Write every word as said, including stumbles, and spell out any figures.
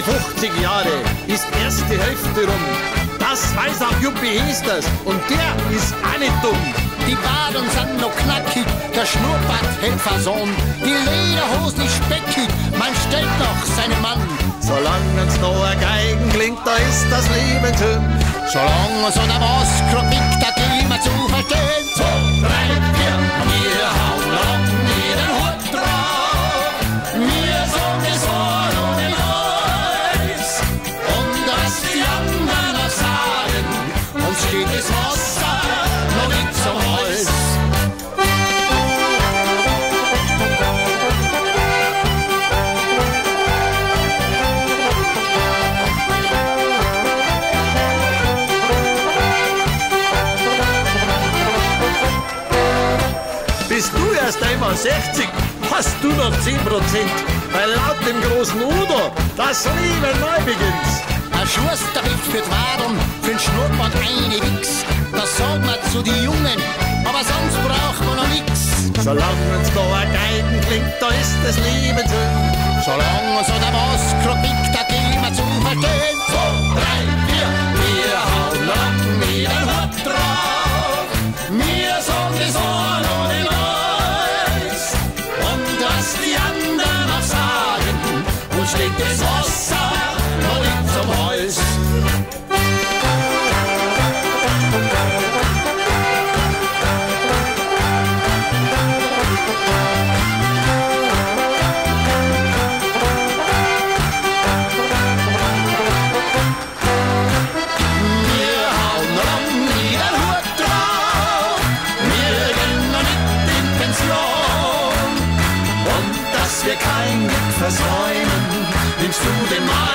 fünfzig Jahre ist erst die Hälfte rum. Das weiß auch Juppie Hesters und der ist auch nicht dumm. Die Baden sind noch knackig, der Schnurrbart hält Fason. Die Lederhosen ist speckig, man stellt noch seinen Mann. Solange uns noch ein Geigen klingt, da ist das Leben schön. Solange so der Moskro pickt, da gehen wir zu verstehen. Zwei, drei, vier, wir hauen ran, jeden Hut drauf. Wir sagen es Ohr und den Hals. Und was die anderen noch sagen, uns steht das Wasser noch nicht zum Hals. Bist du erst einmal sechzig, hast du noch zehn Prozent. Weil laut dem großen Udo das Leben neu beginnt. Ein Schusterwitz für die Wadeln, für den Schnurrbart eine Wichs. Das sagt man zu die Jungen, aber sonst braucht man noch nix. Solange uns da ein Geigen klingt, da ist das Leben schön. Solange so der Moskro pickt, da gehen wir zu verstehen. Zwei, drei, vier, wir hauen Lacken jeden Hut drauf. Wir sagen das Ohr und den Hals. Und was die anderen noch sagen, uns steht das Wasser noch nicht zum Hals. Wir kein Glück versäumen, nimmst du den Mann